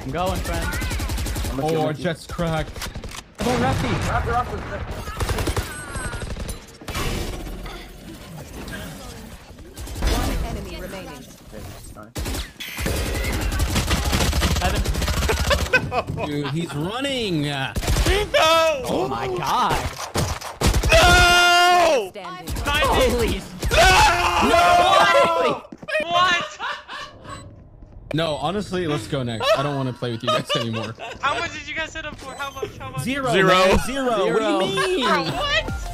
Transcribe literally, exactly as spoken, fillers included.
I'm going, friend. Oh, our jet's cracked. Come on, Rusty. Raptor, Raptor. One enemy remaining. Seven. Dude, he's running. No! Oh my god. No! Standing. Holy. No! No! What? No, honestly, let's go next. I don't want to play with you guys anymore. How much did you guys hit up for? How much? How much? Zero. Zero. Man, zero. What do Zero. you mean? Bro, what?